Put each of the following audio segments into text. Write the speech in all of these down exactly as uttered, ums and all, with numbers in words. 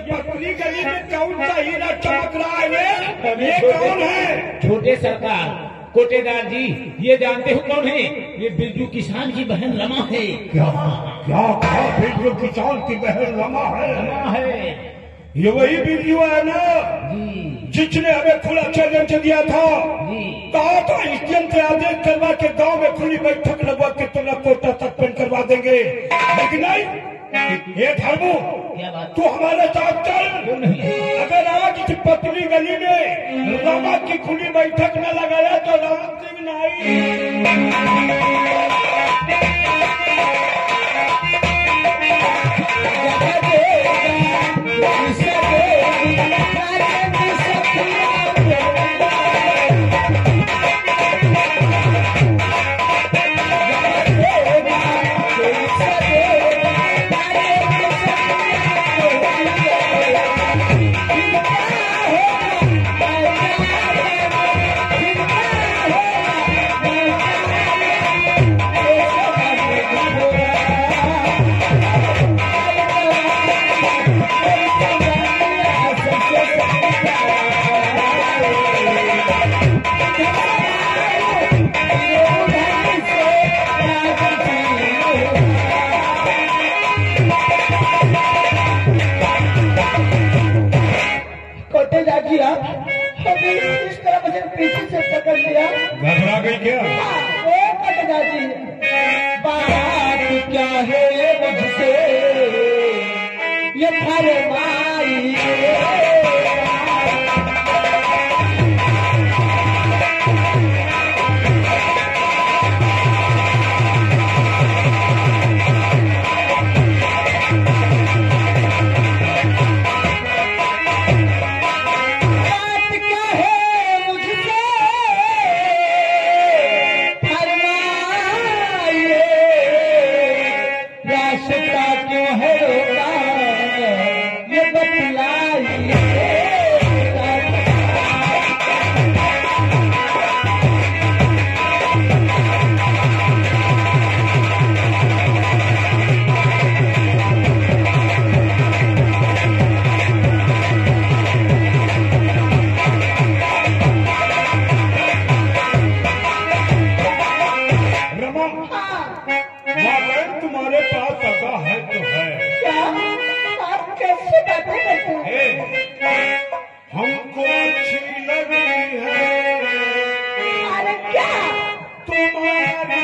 पतली गली में कौन सा हीरा चमक रहा है? ये ये कौन है? छोटे सरकार, कोटेदार जी, ये जानते हो कौन है? ये बिरजू किसान की बहन रमा है। क्या क्या क्या बिरजू किसान की बहन रमा है? रमा है। ये वही बिरजू है ना जिसने हमें खुला चैलेंज दिया था, कहा था स्टेशन से आदेश करवा के गांव में खुली बैठक लगवा के तुम्हें कोटा सस्पेंड करवा देंगे, लेकिन नहीं। ये धर्मो, तू हमारे साथ चल। अगर आज इस पतली गली में रमा की खुली बैठक न लगाया तो राम सिंह नहीं। इस तरह मुझे पीछे से पकड़ लिया। घबरा गई क्या? वो कटना जी, बात क्या है मुझसे ये फरमाई। तुम्हारे पास सगा है तो है। क्या आप कैसे बातें करते हैं? हमको अच्छी लगी है। अरे क्या तुम्हारी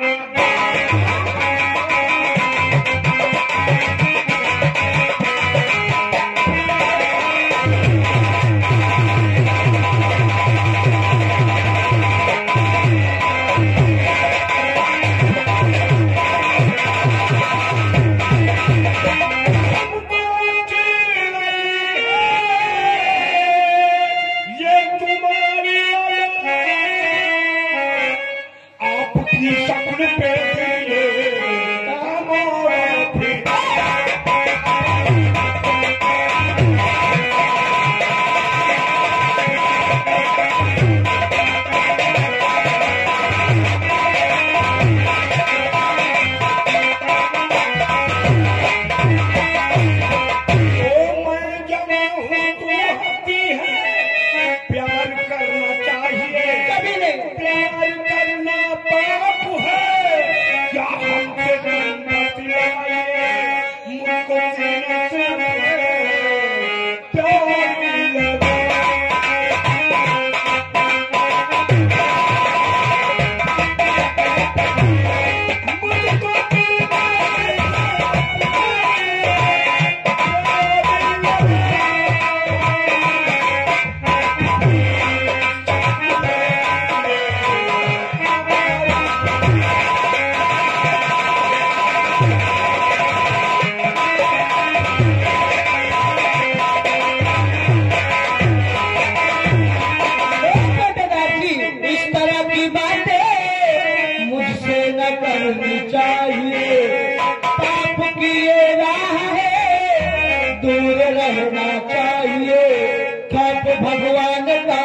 भगवान का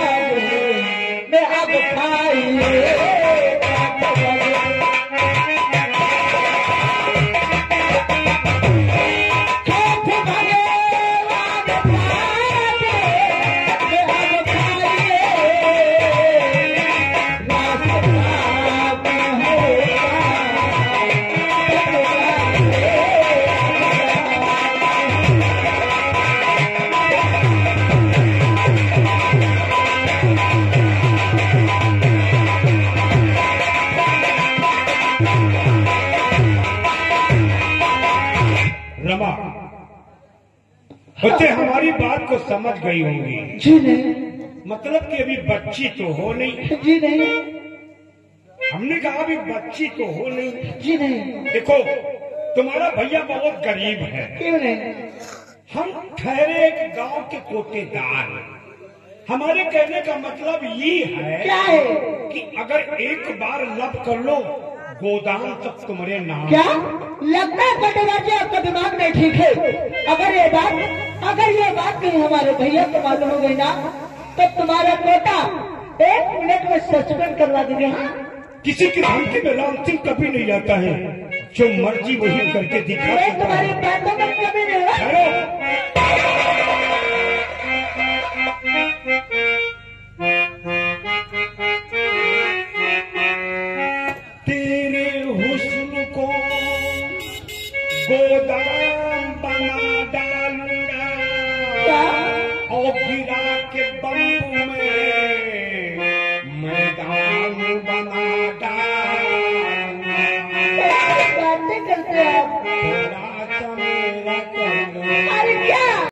मैं अब खाइए। खेत भरे बच्चे हमारी बात को समझ गई होंगी। जी नहीं। मतलब कि अभी बच्ची तो हो नहीं। जी नहीं। हमने कहा अभी बच्ची तो हो नहीं। जी नहीं। देखो तुम्हारा भैया बहुत गरीब है। क्यों नहीं? हम ठहरे एक गांव के कोटेदार। हमारे कहने का मतलब ये है क्या है? कि अगर एक बार लब कर लो गोदाम तक तुम्हारे नाम। क्या लगता है कोटेदार जी आपका दिमाग नहीं ठीक है? अगर ये बात अगर ये बात कहीं हमारे भैया को मालूम हो गई ना तो तुम्हारा कोटा एक मिनट में सस्पेंड करवा देंगे। हाँ? किसी की धमकी में राम सिंह कभी नहीं आता है। जो मर्जी वही करके दिखा ये देता तुम्हारी है। बातों में कभी नहीं होगा। ठहरो। तेरे हुस्न को गोदाम बना डालूंगा क्या? और गिरा के बम्बू में मैदान बना डालूंगा। बातें करते हैं आप। तेरा चमेरा कर लो। अरे क्या